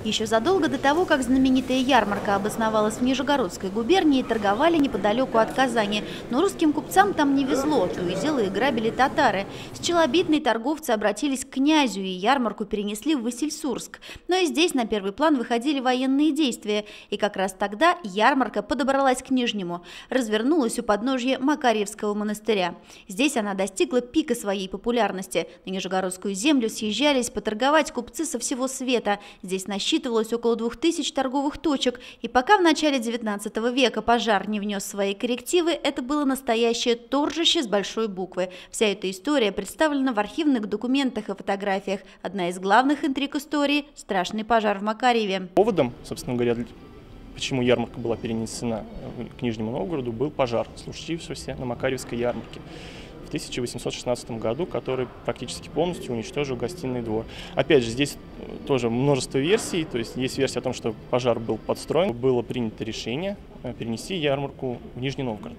Еще задолго до того, как знаменитая ярмарка обосновалась в Нижегородской губернии, торговали неподалеку от Казани. Но русским купцам там не везло, то и дело и грабили татары. Счелобитные торговцы обратились к князю и ярмарку перенесли в Васильсурск. Но и здесь на первый план выходили военные действия. И как раз тогда ярмарка подобралась к Нижнему, развернулась у подножья Макарьевского монастыря. Здесь она достигла пика своей популярности. На Нижегородскую землю съезжались поторговать купцы со всего света. Здесь насчитывалось около 2000 торговых точек, и пока в начале 19 века пожар не внес свои коррективы, это было настоящее торжище с большой буквы. Вся эта история представлена в архивных документах и фотографиях. Одна из главных интриг истории – страшный пожар в Макарьеве. Поводом, собственно говоря, почему ярмарка была перенесена к Нижнему Новгороду, был пожар, случившийся на Макарьевской ярмарке в 1816 году, который практически полностью уничтожил гостиный двор. Опять же, здесь тоже множество версий, то есть версия о том, что пожар был подстроен. Было принято решение перенести ярмарку в Нижний Новгород.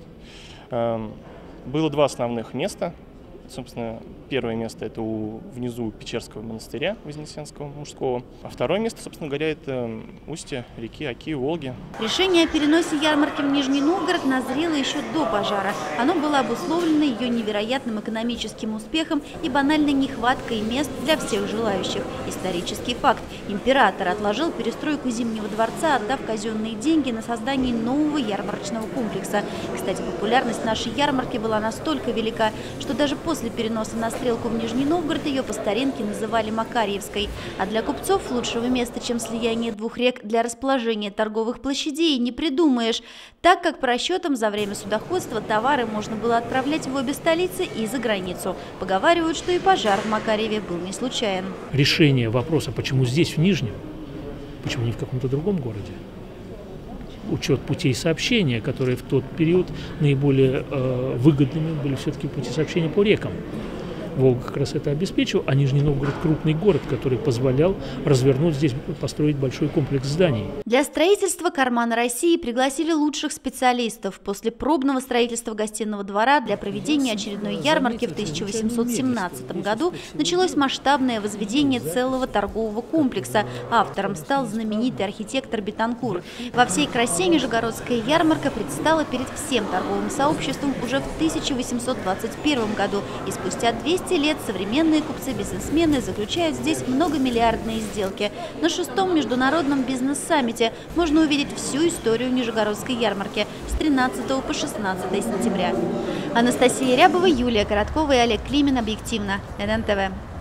Было два основных места. Собственно, первое место – это внизу Печерского монастыря Вознесенского мужского, а второе место, собственно говоря, это устье реки Оки, Волги. Решение о переносе ярмарки в Нижний Новгород назрело еще до пожара. Оно было обусловлено ее невероятным экономическим успехом и банальной нехваткой мест для всех желающих. Исторический факт – император отложил перестройку Зимнего дворца, отдав казенные деньги на создание нового ярмарочного комплекса. Кстати, популярность нашей ярмарки была настолько велика, что даже после переноса на Стрелку в Нижний Новгород ее по старинке называли Макарьевской. А для купцов лучшего места, чем слияние двух рек для расположения торговых площадей, не придумаешь, так как по расчетам за время судоходства товары можно было отправлять в обе столицы и за границу. Поговаривают, что и пожар в Макарьеве был не случайен. Решение вопроса, почему здесь, в Нижнем, почему не в каком-то другом городе? Учет путей сообщения, которые в тот период наиболее выгодными были все-таки пути сообщения по рекам. Волга как раз это обеспечил, а Нижний Новгород – крупный город, который позволял развернуть здесь, построить большой комплекс зданий. Для строительства «Кармана России» пригласили лучших специалистов. После пробного строительства гостиного двора для проведения очередной ярмарки в 1817 году началось масштабное возведение целого торгового комплекса. Автором стал знаменитый архитектор Бетанкур. Во всей красе Нижегородская ярмарка предстала перед всем торговым сообществом уже в 1821 году, и спустя 200 лет современные купцы-бизнесмены заключают здесь многомиллиардные сделки. На 6-м международном бизнес-саммите можно увидеть всю историю Нижегородской ярмарки с 13 по 16 сентября. Анастасия Рябова, Юлия Короткова и Олег Климин. Объективно. ННТВ.